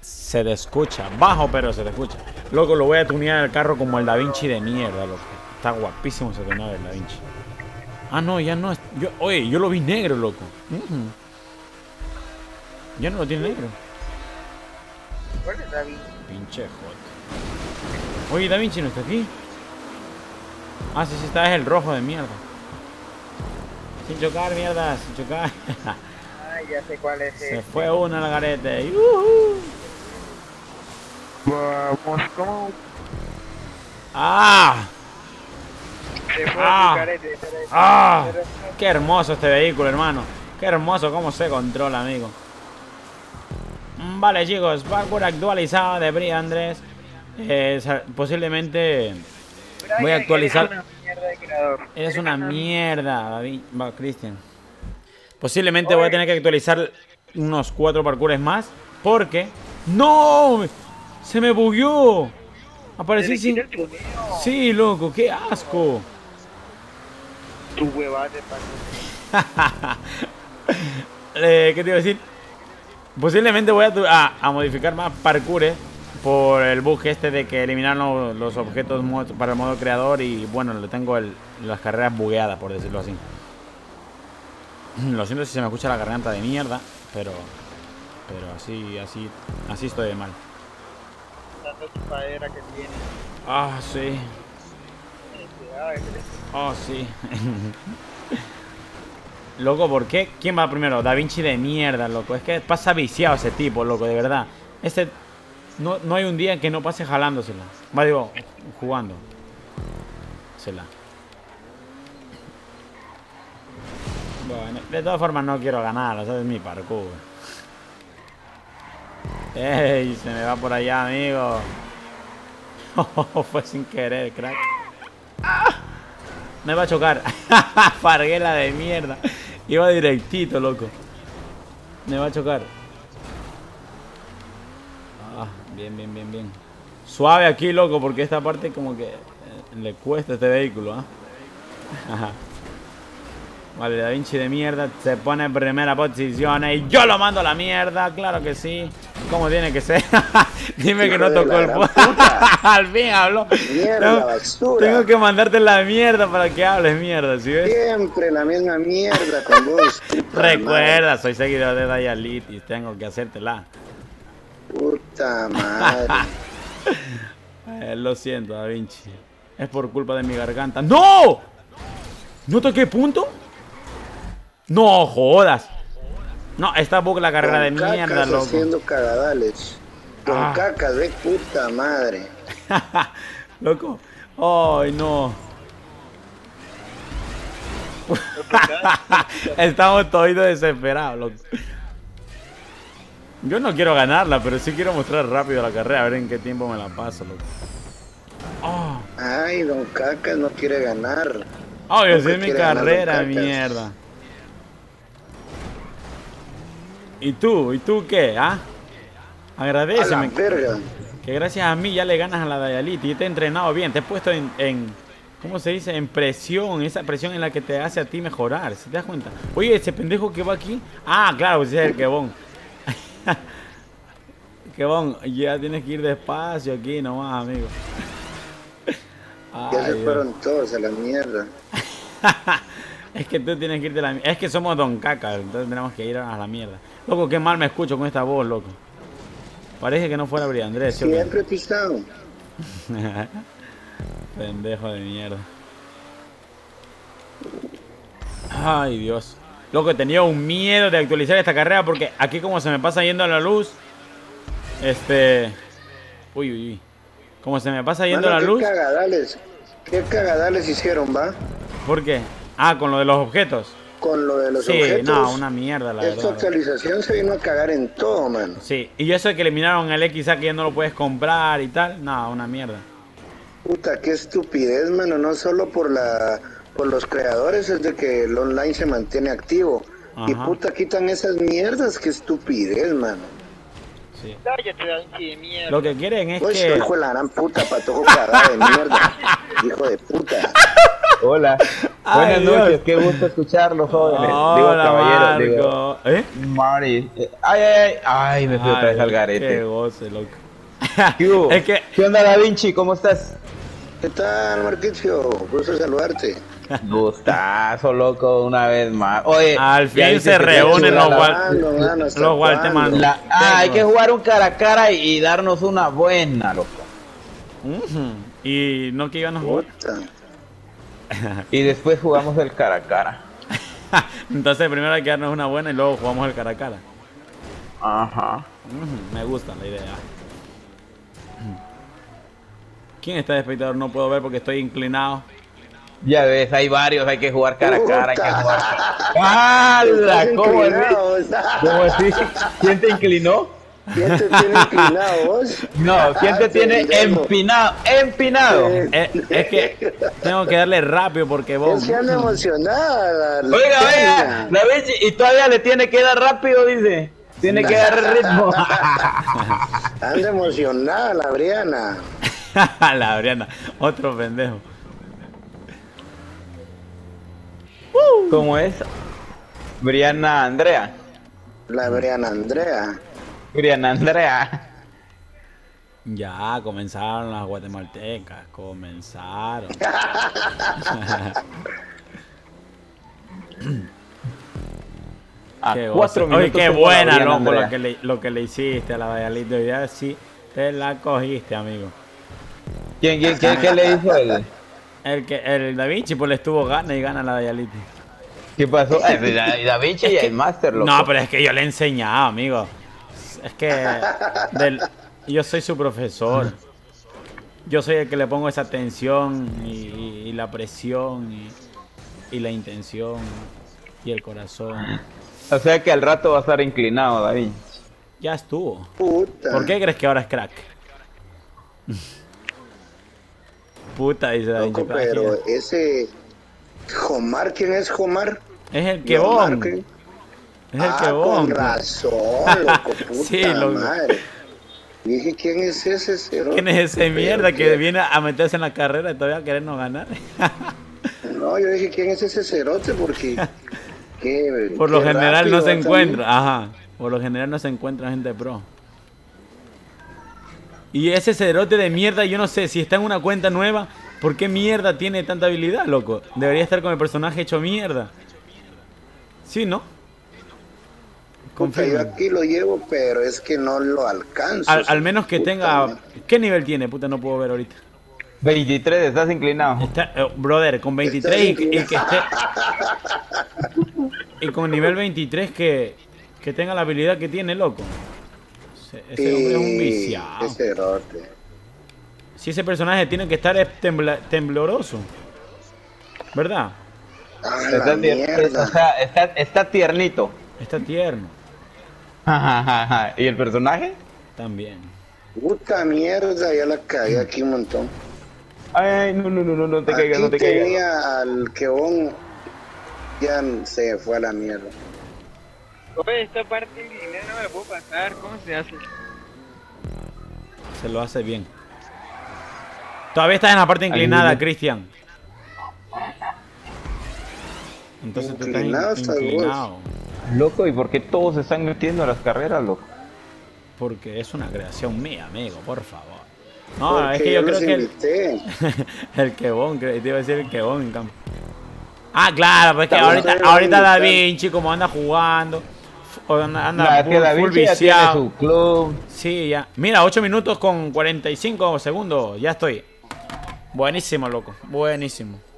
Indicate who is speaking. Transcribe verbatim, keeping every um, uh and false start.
Speaker 1: Se te escucha. Bajo, pero se te escucha. Loco, lo voy a tunear el carro como el Da Vinci de mierda, loco. Está guapísimo ese tuneado del Da Vinci. Ah, no, ya no es... Yo, oye, yo lo vi negro, loco. Uh-huh. Ya no lo tiene negro.
Speaker 2: ¿Cuál es Da Vinci?
Speaker 1: Pinche joder. Oye, Da Vinci no está aquí. Ah, sí, sí, está, es el rojo de mierda. Sin chocar, mierda, sin chocar.
Speaker 2: Ay, ya sé cuál es.
Speaker 1: Se este. fue una la garete. Uh-huh.
Speaker 2: Vamos, ¿cómo?
Speaker 1: ¡Ah!
Speaker 2: Se fue
Speaker 1: ¡Ah!
Speaker 2: tu carete, pero,
Speaker 1: ¡Ah!
Speaker 2: pero,
Speaker 1: ¡Qué hermoso este vehículo, hermano! ¡Qué hermoso cómo se controla, amigo! Vale, chicos, parkour actualizado de Bri Andrés. Eh, posiblemente voy a actualizar.
Speaker 2: Eres una mierda de creador.
Speaker 1: Eres una mierda, David. Va, Cristian. Posiblemente voy a tener que actualizar unos cuatro parkours más. Porque. ¡No! ¡Se me bugueó! Aparecí sin. Sí, loco, qué asco.
Speaker 2: Tu huevada de parkour.
Speaker 1: eh, ¿Qué te iba a decir? Posiblemente voy a, a, a modificar más parkours por el bug este de que eliminar los, los objetos para el modo creador. Y bueno, le tengo el, las carreras bugueadas, por decirlo así. Lo siento si se me escucha la garganta de mierda, pero pero así, así, así estoy de mal.
Speaker 2: Tanta chupadera que tiene.
Speaker 1: Ah, sí. Oh, sí. Loco, ¿por qué? ¿Quién va primero? Da Vinci de mierda, loco. Es que pasa viciado ese tipo, loco, de verdad. Este... No, no hay un día en que no pase jalándosela. Va, digo, jugando. Sela. Bueno, de todas formas no quiero ganar, ¿sabes? Es mi parkour. ¡Ey! Se me va por allá, amigo. Oh, fue sin querer, crack. ¡Ah! Me va a chocar. Farguela de mierda. Iba directito, loco. Me va a chocar. Ah, bien, bien, bien, bien. Suave aquí, loco, porque esta parte como que eh, le cuesta a este vehículo, ¿ah? ¿eh? Vale, Da Vinci de mierda se pone en primera posición y yo lo mando a la mierda, claro que sí. ¿Cómo tiene que ser? Dime que no tocó el puta. Al fin habló.
Speaker 3: Mierda,
Speaker 1: tengo,
Speaker 3: basura.
Speaker 1: Tengo que mandarte la mierda para que hables mierda, ¿sí ves?
Speaker 3: Siempre la misma mierda con vos.
Speaker 1: Recuerda, madre. Soy seguidor de Dayalitis, tengo que hacértela.
Speaker 3: Puta madre.
Speaker 1: eh, lo siento, Da Vinci. Es por culpa de mi garganta. ¡No! ¿No toqué punto? No jodas. No, esta bug la carrera de mierda, loco.
Speaker 3: Haciendo cagadales. Con ah. cacas de puta madre.
Speaker 1: Loco. Ay, no. Estamos todos desesperados, loco. Yo no quiero ganarla, pero sí quiero mostrar rápido la carrera, a ver en qué tiempo me la paso, loco.
Speaker 3: Oh. Ay, Don Cacas no quiere ganar.
Speaker 1: Oh, yo sé mi carrera, mierda. ¿Y tú? ¿Y tú qué? ¿Ah? Agradeceme. Que gracias a mí ya le ganas a la Dayaliti. Yo te he entrenado bien, te he puesto en, en... ¿Cómo se dice? En presión. Esa presión en la que te hace a ti mejorar. ¿Se te das cuenta? Oye, ese pendejo que va aquí. Ah, claro, ese es el Kebon. Kebon, ya tienes que ir despacio aquí nomás, amigo.
Speaker 3: Ay, ya se Dios. Fueron todos a la mierda.
Speaker 1: Es que tú tienes que irte a la mierda. Es que somos Don Caca, entonces tenemos que ir a la mierda. Loco, qué mal me escucho con esta voz, loco. Parece que no fuera Bri Andrés. ¿Sí?
Speaker 3: Siempre pisado.
Speaker 1: Pendejo de mierda. Ay, Dios. Loco, tenía un miedo de actualizar esta carrera porque aquí como se me pasa yendo la luz. Este... Uy, uy, uy. Como se me pasa yendo
Speaker 3: Mano,
Speaker 1: la
Speaker 3: ¿qué
Speaker 1: luz.
Speaker 3: Cagadales? ¿Qué cagadales hicieron, va?
Speaker 1: ¿Por qué? Ah, con lo de los objetos.
Speaker 3: Con lo de los
Speaker 1: sí,
Speaker 3: objetos.
Speaker 1: Sí, no, una mierda, la
Speaker 3: Esta
Speaker 1: verdad.
Speaker 3: Esta actualización se vino a cagar en todo, man.
Speaker 1: Sí, y eso de que eliminaron el X A que ya no lo puedes comprar y tal. No, una mierda.
Speaker 3: Puta, qué estupidez, mano. No solo por la por los creadores, es de que el online se mantiene activo. Ajá. Y puta, quitan esas mierdas, qué estupidez, mano.
Speaker 1: Sí.
Speaker 2: De mierda.
Speaker 1: Lo que quieren es
Speaker 3: pues
Speaker 1: que...
Speaker 3: hijo de la gran puta, patojo cagada de mierda. Hijo de puta.
Speaker 4: Hola. Buenas
Speaker 1: Ay,
Speaker 4: noches,
Speaker 1: Dios.
Speaker 4: qué gusto escucharlos, jóvenes.
Speaker 1: Hola,
Speaker 4: digo, caballero,
Speaker 1: Marco.
Speaker 4: digo.
Speaker 1: ¿Eh?
Speaker 4: Mari. eh, Ay, ay, ay, ay, me fui otra vez al
Speaker 1: Qué
Speaker 4: garete.
Speaker 1: goce, loco.
Speaker 4: ¿Qué hubo?
Speaker 1: Es que
Speaker 4: ¿Qué onda, Da Vinci? ¿Cómo estás?
Speaker 3: ¿Qué tal, Marquicio? Gusto saludarte.
Speaker 4: Gustazo, loco, una vez más. Oye,
Speaker 1: al
Speaker 4: ya
Speaker 1: fin
Speaker 4: viste
Speaker 1: se
Speaker 4: que
Speaker 1: reúnen
Speaker 4: te
Speaker 1: los
Speaker 4: chula la-
Speaker 1: Wal-
Speaker 3: ¿Cuándo, mano? ¿Hasta
Speaker 1: los Walteman.
Speaker 3: cuándo?
Speaker 4: la- Ah, hay que jugar un cara a cara y, y darnos una buena, loco.
Speaker 1: Ujú. Y no que iban a jugar.
Speaker 3: Puta.
Speaker 4: Y después jugamos el cara a cara.
Speaker 1: Entonces primero hay que darnos una buena y luego jugamos el cara a cara.
Speaker 4: Ajá.
Speaker 1: Ujú, me gusta la idea. ¿Quién está de espectador? No puedo ver porque estoy inclinado.
Speaker 4: Ya ves, hay varios, hay que jugar cara a cara, hay que
Speaker 3: Puta.
Speaker 4: jugar. ¡Hala!
Speaker 3: Estás
Speaker 4: ¿Cómo es?
Speaker 3: inclinado,
Speaker 4: ¿Cómo así? ¿Quién te inclinó?
Speaker 3: ¿Quién te tiene inclinado, vos?
Speaker 4: No, ¿quién te
Speaker 3: Ah,
Speaker 4: tiene
Speaker 3: pendejo.
Speaker 4: empinado? ¡Empinado!
Speaker 3: Eh,
Speaker 1: Eh, es que tengo que darle rápido porque vos.
Speaker 3: Es que anda emocionada. la- la
Speaker 4: Oiga, oiga,
Speaker 3: peña.
Speaker 4: la bici, y todavía le tiene que dar rápido, dice. Tiene que dar ritmo.
Speaker 3: Anda emocionada la Briana.
Speaker 1: La Briana, otro pendejo.
Speaker 4: ¿Cómo es? Briana Andrea.
Speaker 3: La Briana Andrea.
Speaker 4: Briana Andrea.
Speaker 1: Ya comenzaron las guatemaltecas, comenzaron.
Speaker 4: A
Speaker 1: Qué
Speaker 4: cuatro
Speaker 1: goce. Oye,
Speaker 4: minutos
Speaker 1: qué
Speaker 4: como la
Speaker 1: buena,
Speaker 4: Briana
Speaker 1: loco,
Speaker 4: Andrea.
Speaker 1: lo que, le, lo que le hiciste a la Valladolid. Hoy día sí te la cogiste, amigo.
Speaker 4: ¿Quién, quién, quién, qué le hizo él?
Speaker 1: El que el Da Vinci pues le estuvo gana y gana la Valladolid.
Speaker 4: ¿Qué pasó? Eh, Da, Da Vinci y el Master, loco.
Speaker 1: No, pero es que yo le he enseñado, amigo. Es que del- yo soy su profesor. Yo soy el que le pongo esa atención y, y la presión y, y la intención y el corazón.
Speaker 4: O sea que al rato va a estar inclinado, Da Vinci.
Speaker 1: Ya estuvo.
Speaker 3: Puta.
Speaker 1: ¿Por qué crees que ahora es crack? Puta, dice Da Vinci.
Speaker 3: Loco, pero ese... Jomar, ¿quién es Jomar?
Speaker 1: Es el
Speaker 3: Jomar,
Speaker 1: quebón.
Speaker 3: ¿qué?
Speaker 1: Es el
Speaker 3: ah,
Speaker 1: quebón.
Speaker 3: con razón, loco, puta
Speaker 1: Sí, loco.
Speaker 3: madre. Dije, ¿quién es ese cero?
Speaker 1: ¿Quién es ese
Speaker 3: Pero
Speaker 1: mierda que
Speaker 3: qué-
Speaker 1: viene a meterse en la carrera y todavía querernos ganar?
Speaker 3: No, yo dije, ¿quién es ese cerote? Porque... qué-
Speaker 1: Por lo
Speaker 3: qué
Speaker 1: general no
Speaker 3: rápido
Speaker 1: se
Speaker 3: va
Speaker 1: encuentra. Ajá. Por lo general no se encuentra gente pro. Y ese cerote de mierda, yo no sé, si está en una cuenta nueva, ¿por qué mierda tiene tanta habilidad, loco? Debería estar con el personaje hecho mierda. Sí, ¿no?
Speaker 3: Puta, yo
Speaker 1: Confirma.
Speaker 3: aquí lo llevo, pero es que no lo alcanzo.
Speaker 1: Al, al menos que
Speaker 3: Puta
Speaker 1: tenga...
Speaker 3: madre.
Speaker 1: ¿Qué nivel tiene? Puta, no puedo ver ahorita.
Speaker 4: veintitrés, estás inclinado.
Speaker 1: Está, eh, brother, con veintitrés y, que- y que esté... Y con nivel veintitrés que, que tenga la habilidad que tiene, loco. Ese, ese hombre es un
Speaker 3: Sí,
Speaker 1: viciado.
Speaker 3: qué cerote.
Speaker 1: Si ese personaje tiene que estar es tembla- tembloroso. ¿Verdad?
Speaker 3: Ah, la
Speaker 4: Está, tier-
Speaker 3: mierda.
Speaker 4: o sea, está, está tiernito.
Speaker 1: Está tierno.
Speaker 4: ¿Y el personaje?
Speaker 1: También.
Speaker 3: Puta mierda, ya la cagué aquí un montón.
Speaker 4: Ay, no, no, no, no, no te caigas, no
Speaker 3: Aquí
Speaker 4: te caigas.
Speaker 3: tenía al quebón, ya se fue a la mierda.
Speaker 2: Oye, esta parte inclinada no me la puedo pasar. ¿Cómo se hace?
Speaker 1: Se lo hace bien. Todavía estás en la parte inclinada,
Speaker 4: Ahí.
Speaker 1: Cristian. Entonces tú
Speaker 3: Inclinado
Speaker 1: estás
Speaker 3: estás
Speaker 1: in-
Speaker 3: vos.
Speaker 1: inclinado.
Speaker 4: Loco, ¿y por qué todos se están metiendo a las carreras, loco?
Speaker 1: Porque es una creación mía, amigo, por favor. No,
Speaker 3: Porque
Speaker 1: es que yo creo
Speaker 3: los
Speaker 1: que el,
Speaker 3: invité.
Speaker 1: el quebón, cre- te iba a decir el quebón en campo. Ah, claro, pues que
Speaker 3: Estamos
Speaker 1: ahorita,
Speaker 3: ahí,
Speaker 1: ahorita Da
Speaker 3: ahorita.
Speaker 1: Vinci, como anda jugando, o anda, anda
Speaker 4: No, es que
Speaker 1: full-
Speaker 4: Da
Speaker 1: full
Speaker 4: Vinci ya tiene
Speaker 1: viciado.
Speaker 4: su club.
Speaker 1: Sí, ya. Mira, ocho minutos con cuarenta y cinco segundos. Ya estoy. Buenísimo, loco. Buenísimo.